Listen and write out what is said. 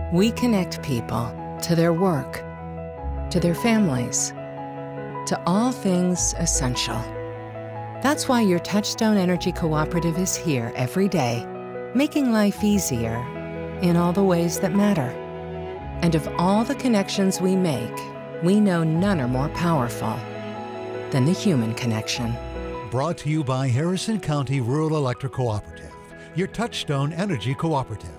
We connect people to their work, to their families, to all things essential. That's why your Touchstone Energy Cooperative is here every day, making life easier in all the ways that matter. And of all the connections we make, we know none are more powerful than the human connection. Brought to you by Harrison County Rural Electric Cooperative, your Touchstone Energy Cooperative.